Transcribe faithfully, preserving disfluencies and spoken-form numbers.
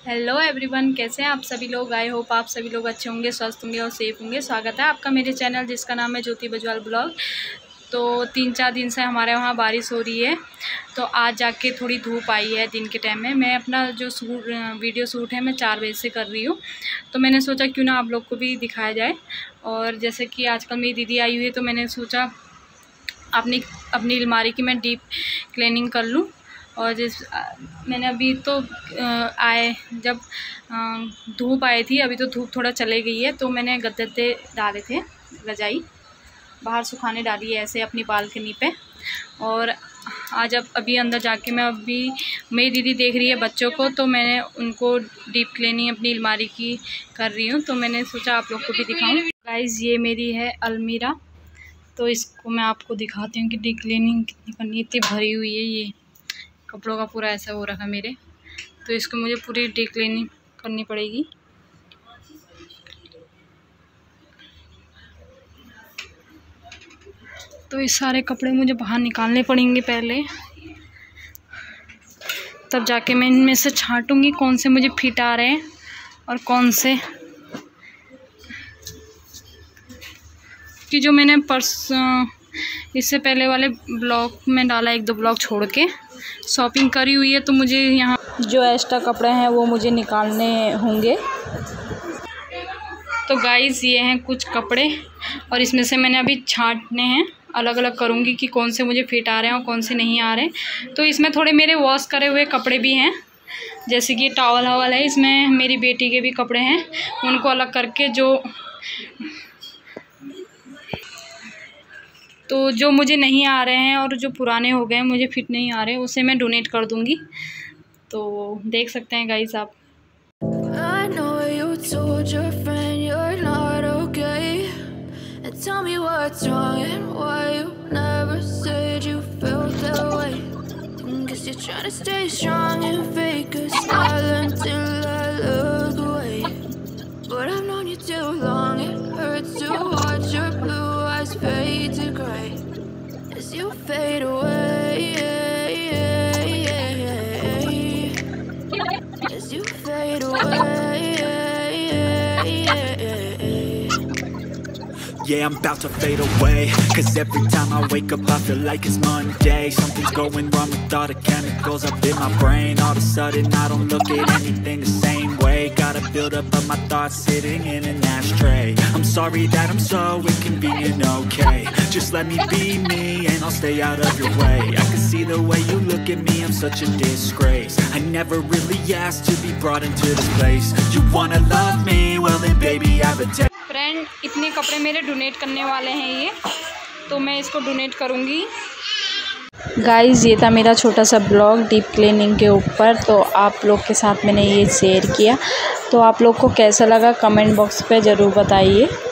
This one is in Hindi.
हेलो एवरीवन, कैसे हैं आप सभी लोग। आई होप आप सभी लोग अच्छे होंगे, स्वस्थ होंगे और सेफ होंगे। स्वागत है आपका मेरे चैनल जिसका नाम है ज्योति बजवाल ब्लॉग। तो तीन चार दिन से हमारे वहाँ बारिश हो रही है, तो आज जाके थोड़ी धूप आई है दिन के टाइम में। मैं अपना जो शूट वीडियो शूट है मैं चार बजे से कर रही हूँ, तो मैंने सोचा क्यों ना आप लोग को भी दिखाया जाए। और जैसे कि आजकल मेरी दीदी आई हुई है, तो मैंने सोचा अपनी अपनी अलमारी की मैं डीप क्लीनिंग कर लूँ। और जिस मैंने अभी तो आए जब धूप आई थी, अभी तो धूप थोड़ा चले गई है, तो मैंने गद्दे डाले थे रजाई बाहर सुखाने डाली है ऐसे अपनी बालकनी पे। और आज अब अभी अंदर जाके मैं अभी मेरी दीदी देख रही है बच्चों को, तो मैंने उनको डीप क्लीनिंग अपनी अलमारी की कर रही हूँ, तो मैंने सोचा आप लोग को भी दिखाऊँ। गाइस, ये मेरी है अलमीरा, तो इसको मैं आपको दिखाती हूँ कि डीप क्लीनिंग कितनी करनी है। इतनी भरी हुई है, ये कपड़ों का पूरा ऐसा हो रखा मेरे, तो इसको मुझे पूरी डीप क्लीनिंग करनी पड़ेगी। तो ये सारे कपड़े मुझे बाहर निकालने पड़ेंगे पहले, तब जाके मैं इनमें से छांटूंगी कौन से मुझे फिट आ रहे हैं और कौन से कि जो मैंने पर्स इससे पहले वाले ब्लॉग में डाला, एक दो ब्लॉग छोड़ के शॉपिंग करी हुई है। तो मुझे यहाँ जो एक्स्ट्रा कपड़े हैं वो मुझे निकालने होंगे। तो गाइस, ये हैं कुछ कपड़े और इसमें से मैंने अभी छांटने हैं, अलग अलग करूँगी कि कौन से मुझे फिट आ रहे हैं और कौन से नहीं आ रहे। तो इसमें थोड़े मेरे वॉश करे हुए कपड़े भी हैं, जैसे कि टॉवल हवल है, इसमें मेरी बेटी के भी कपड़े हैं, उनको अलग करके जो तो जो मुझे नहीं आ रहे हैं और जो पुराने हो गए हैं मुझे फिट नहीं आ रहे, उसे मैं डोनेट कर दूंगी। तो देख सकते हैं गाइस आप। Fade to grey as you fade away, as you fade away. Yeah, I'm about to fade away, cause every time I wake up I feel like it's Monday. Something's going wrong with all the chemicals up in my brain. All of a sudden I don't look at anything the same way. Gotta build up of my thoughts sitting in an ashtray. I'm sorry that I'm so inconvenient, okay. Just let me be me and I'll stay out of your way. I can see the way you look at me, I'm such a disgrace. I never really asked to be brought into this place. You wanna love me? Well then baby I have a taste. Friend, इतने कपड़े मेरे डोनेट करने वाले हैं ये, तो मैं इसको डोनेट करूँगी। गाइस, ये था मेरा छोटा सा ब्लॉग डीप क्लीनिंग के ऊपर, तो आप लोग के साथ मैंने ये शेयर किया। तो आप लोग को कैसा लगा कमेंट बॉक्स पे ज़रूर बताइए।